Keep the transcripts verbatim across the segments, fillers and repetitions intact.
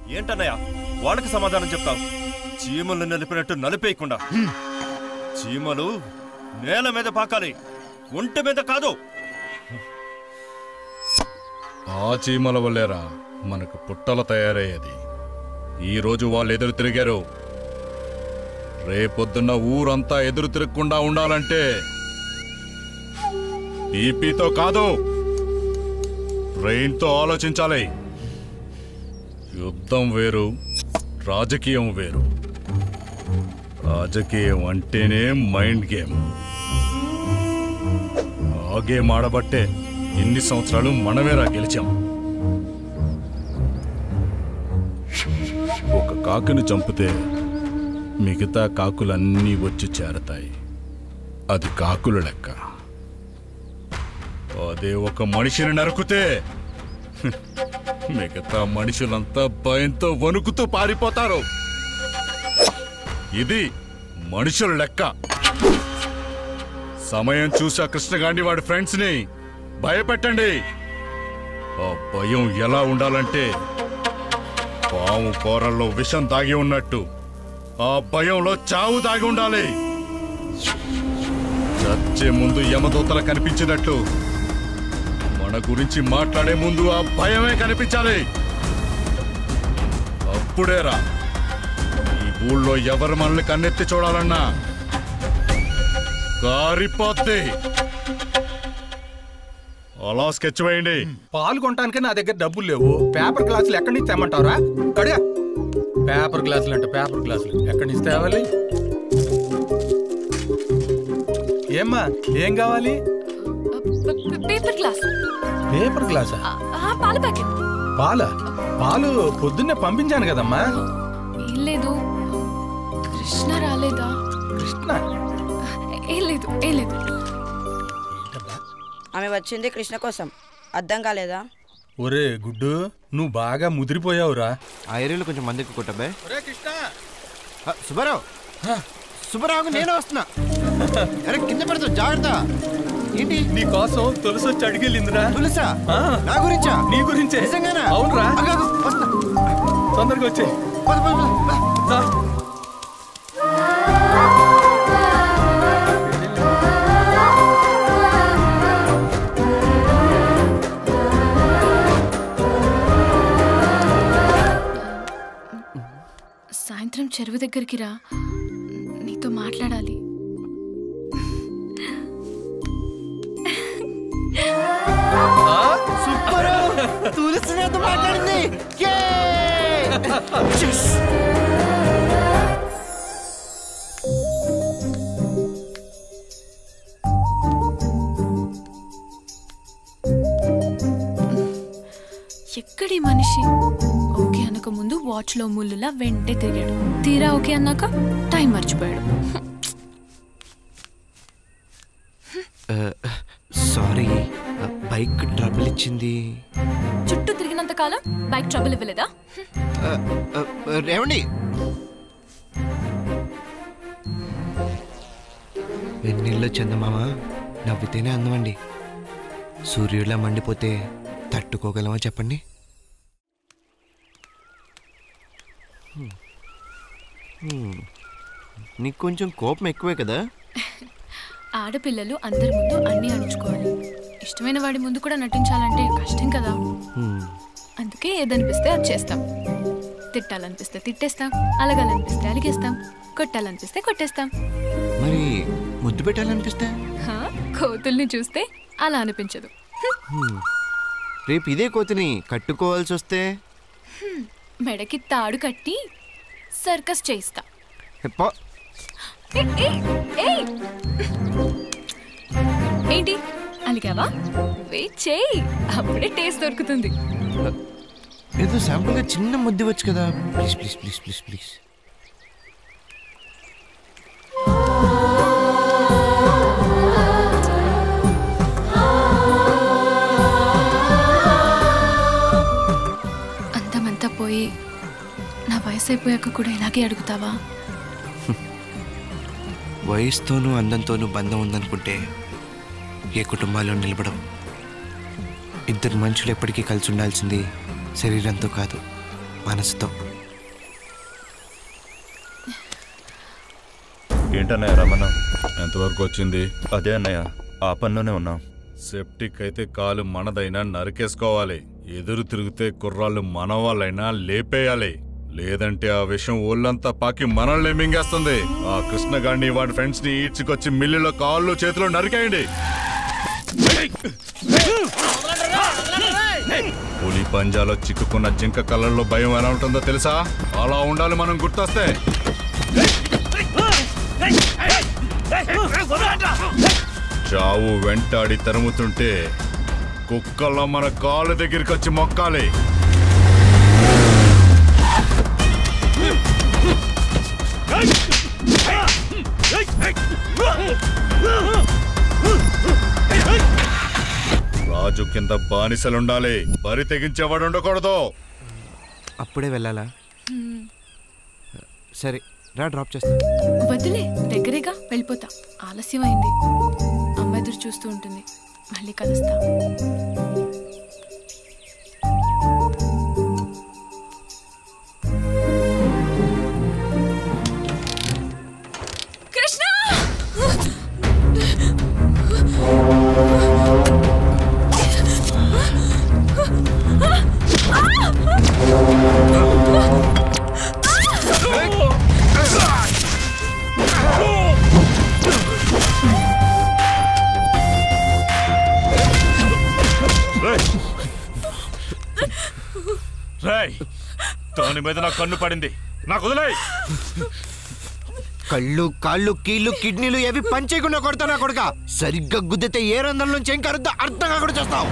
ఏంటన్నయ్య వాళ్ళకి సమాధానం చెప్తావు? చీమలు నలిపినట్టు నలిపేయకుండా. చీమలు నేల మీద పాకాలి, ఒంటి మీద కాదు. ఆ చీమల వల్లేరా మనకు పుట్టల తయారయ్యేది. ఈరోజు వాళ్ళు ఎదురు తిరిగారు, రేపొద్దున్న ఊరంతా ఎదురు తిరగకుండా ఉండాలంటే బీపీతో కాదు, బ్రెయిన్తో ఆలోచించాలి. యుద్ధం వేరు, రాజకీయం వేరు. రాజకీయం అంటేనే మైండ్ గేమ్. ఆ గేమ్ ఆడబట్టే ఇన్ని సంవత్సరాలు మనమేరా గెలిచాం. ఒక కాకుని చంపితే మిగతా కాకులన్నీ వచ్చి చేరతాయి. అది కాకుల లెక్క. అదే ఒక మనిషిని నరుకుతే మిగతా మనుషులంతా భయంతో వణుకుతూ పారిపోతారు. ఇది మనుషుల లెక్క. సమయం చూసా కృష్ణగాండి వాడి ఫ్రెండ్స్ ని భయపెట్టండి. ఆ భయం ఎలా ఉండాలంటే పాము కూరల్లో విషం దాగి ఉన్నట్టు ఆ భయంలో చావు దాగి ఉండాలి. చచ్చే ముందు యమదూతలు కనిపించినట్టు మన గురించి మాట్లాడే ముందు ఆ భయమే కనిపించాలి. అప్పుడేరా ఈ ఊళ్ళో ఎవరు మనల్ని కన్నెత్తి చూడాలన్నా కారిపోద్ది. అలా స్కెచ్ వేయండి. పాల్గొనటానికి నా దగ్గర డబ్బులు లేవు. పేపర్ గ్లాసులు ఎక్కడి నుంచి తెమ్మంటారా? కడిగా పేపర్ గ్లాసులు అంట పేపర్ గ్లాసులు ఎక్కడి నుంచి తేవాలి? ఏమ్మా ఏం కావాలి? Paper glass. పేపర్ గ్లాసా? పాల ప్యాకెట్. పాల పాలు పొద్దున్నే పంపించాను కదమ్మా. ఏం లేదు, కృష్ణ రాలేదా? కృష్ణ ఏం లేదు ఏం లేదు. ఆమె వచ్చింది కృష్ణ కోసం, అర్థం కాలేదా? ఒరే గుడ్డు, నువ్వు బాగా ముదిరిపోయావురా. ఆ ఏరియాలో కొంచెం మంది ఎక్కువ కొట్టబే. కృష్ణ సుబ్బారావు, సుబ్బారావు నేను వస్తున్నా. అరే కింద పడతావు, జాగ్రత్త. ఏంటి నీ కోసం తులసి వచ్చి అడిగెళ్ళిందిరా. తులసా? నా గురించా? నీ గురించే. నిజంగానా? అవునరా. వస్తున్నా, తొందరగా వచ్చే. సాయంత్రం చెరువు దగ్గరికి రా, నీతో మాట్లాడాలి. తులసి నాతో మాట్లాడింది. ఎక్కడి మనిషి? ఓకే అనక ముందు వాచ్ లో ముళ్ళులా వెంటే తిరిగాడు, తీరా ఓకే అన్నాక టైం మర్చిపోయాడు. సారీ, బైక్ ట్రబుల్ ఇచ్చింది. చుట్టూ తిరిగినంత కాలం బైక్ ట్రబుల్ ఇవ్వలేదా? ఏమండి, వెన్నెల్లో చందమామ నవ్వితేనే అందమండి. సూర్యుడిలా మండిపోతే తట్టుకోగలమా చెప్పండి? నీకు కొంచెం కోపం ఎక్కువే కదా? ఆడపిల్లలు అందరి ముందు అన్నీ అణుచుకోవాలి. ఇష్టమైన వాడి ముందు కూడా నటించాలంటే కష్టం కదా. అందుకే ఏదనిపిస్తే అది చేస్తాం. తిట్టాలనిపిస్తే తిట్టేస్తాం, అలగాలనిపిస్తే అలిగేస్తాం, కొట్టాలనిపిస్తే కొట్టేస్తాం. మరి ముద్దు పెట్టాలనిపిస్తే? కోతుల్ని చూస్తే అలా అనిపించదు. రేపు ఇదే కోతిని కట్టుకోవాల్సి వస్తే మెడకి తాడు కట్టి సర్కస్ చేయిస్తా. ఏంటి అలిగావా? వెయిట్ చేయి, అప్పుడే టేస్ట్ దొరుకుతుంది. ఏదో శాంపుల్గా చిన్న ముద్దు వచ్చు కదా. Please please please please please. అందమంతా పోయి నా వయసు అయిపోయాక కూడా ఇలాగే అడుగుతావా? వయసుతోనూ అందంతోనూ బంధం ఉందనుకుంటే ఏ కుటుంబాల్లో నిలబడవు. ఇద్దరు మనుషులు ఎప్పటికీ కలిసి ఉండాల్సింది శరీరంతో కాదు, మనసుతో. ఏంటన్నయ్య రమణ? ఎంతవరకు వచ్చింది? అదే అన్నయ్య, ఆ పనిలోనే ఉన్నాం. సెప్టిక్ అయితే కాలు మనదైనా నరికేసుకోవాలి. ఎదురు తిరిగితే కుర్రాళ్ళు మన వాళ్ళైనా లేపేయాలి. లేదంటే ఆ విషయం ఒళ్ళంతా పాకి మనల్ని మింగేస్తుంది. ఆ కృష్ణగాడిని వాడి ఫ్రెండ్స్ ని ఈడ్చుకొచ్చి మిల్లులో కాళ్ళు చేతులు నరికేయండి. పులి పంజాలో చిక్కుకున్న జింక కళ్ళల్లో భయం ఎలా ఉంటుందో తెలుసా? అలా ఉండాలి మనం గుర్తొస్తే. చావు వెంటాడి తరుముతుంటే కుక్కల్లో మన కాళ్ళ దగ్గరికి వచ్చి మొక్కాలి. రాజు కింద బానిసలుండాలి, బరి తెగించేవాడు ఉండకూడదు. అప్పుడే వెళ్ళాలా? సరే రా, డ్రాప్ చేస్తా. వదిలే, దగ్గరేగా, వెళ్ళిపోతా. ఆలస్యం అయింది. అమ్మ ఎదురు చూస్తూ ఉంటుంది. మళ్ళీ కలుస్తా. కృష్ణ! దాని మీద నా కన్ను పడింది, నాకు వదిలేయ్. కళ్ళు కాళ్ళు కీళ్ళు కిడ్నీలు ఏవి పంచేయకుండా కొడతా కొడుక. సరిగ్గా గుద్దితే ఏ రంధ్రం నుంచి ఏం కరుద్దో అర్థంగా కూడా చేస్తావు.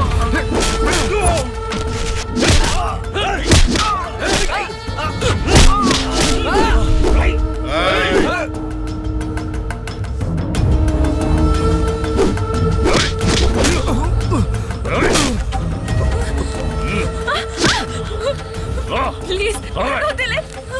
ప్లీజ్ వదిలే.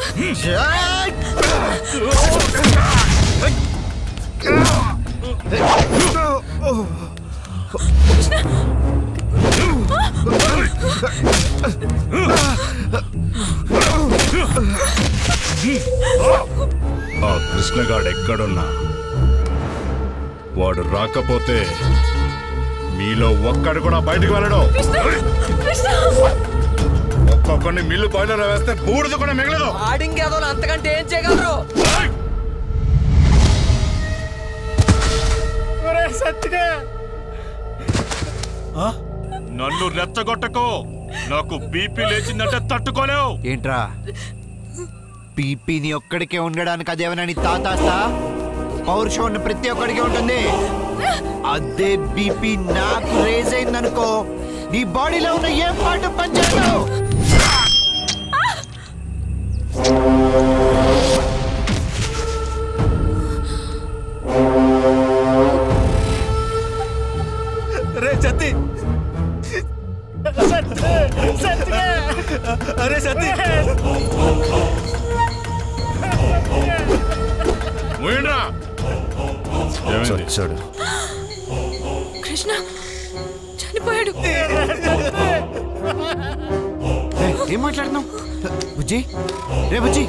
ఆ కృష్ణగాడు ఎక్కడున్నా వాడు రాకపోతే మీలో ఒక్కడు కూడా బయటకు వెళ్ళడం. ఒక్కొక్కడిని మిల్లు బాయిలర్ వేస్తే బూడిద కూడా మిగలదు. అంతకంటే ఏం చేయగలరు? నన్ను రెచ్చగొట్టకో, నాకు బీపీ లేచిందంటే తట్టుకోలేవు. ఏంట్రా పీపీని ఒక్కడికే ఉండడానికి అదేమన్నా నీ తాతాస్తా? పౌరుషం ఉన్న ప్రతి ఒక్కడికి ఉంటుంది. అదే బీపీ నాకు రేజ్ అయిందనుకో, నీ బాడీలో ఉన్న ఏ పార్ట్ పనిచేయదు. రే సత్తి, అరే సత్తి, చూడు కృష్ణ చనిపోయాడు. ఏం మాట్లాడుతున్నావు బుజ్జి? రే బుజ్జి,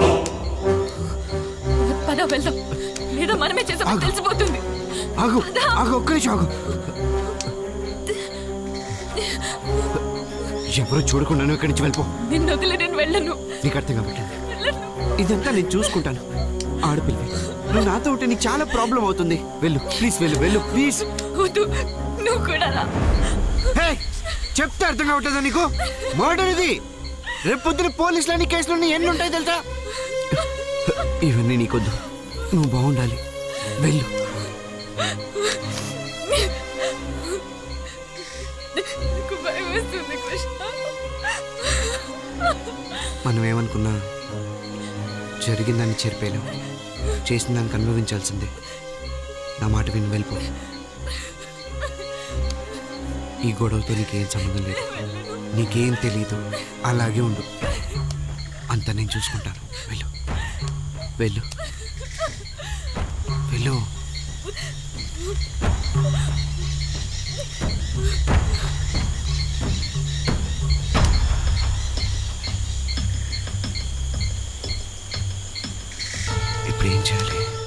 పద వెళ్దాం, లేదా మనమే చేసామో తెలిసిపోతుంది. ఆగు ఆగు, ఒక్క నిమిషం ఆగు. ఎవరు చూడకుండా నువ్వు ఇక్కడి నుంచి వెళ్ళిపో. నిన్ను వదిలే నేను వెళ్ళను. నీకు అర్థం కాబట్టి ఇదంతా నేను చూసుకుంటాను. ఆడపిల్లి, నువ్వు నాతో ఉంటే నీకు చాలా ప్రాబ్లం అవుతుంది. వెళ్ళు ప్లీజ్, వెళ్ళు వెళ్ళు ప్లీజ్. వద్దు, నువ్వు కూడా రా. చెప్తే అర్థం కావట్లేదా నీకు? మర్డర్ ఇది. రేపు పొద్దున పోలీసులని కేసులని ఎన్ని ఉంటాయి తెలుసా? ఇవన్నీ నీకొద్దు, నువ్వు బాగుండాలి. వెళ్ళు. మనం ఏమనుకున్నా జరిగిందాన్ని చెరిపేయలేం, చేసిన దానికి అనుభవించాల్సిందే. నా మాట విని వెళ్ళిపో. ఈ గొడవతో నీకేం సంబంధం లేదు, నీకేం తెలీదు. అలాగే ఉండు, అంత నేను చూసుకుంటాను. వెళ్ళు వెళ్ళు వెళ్ళు. ఇప్పుడు ఏం చేయాలి?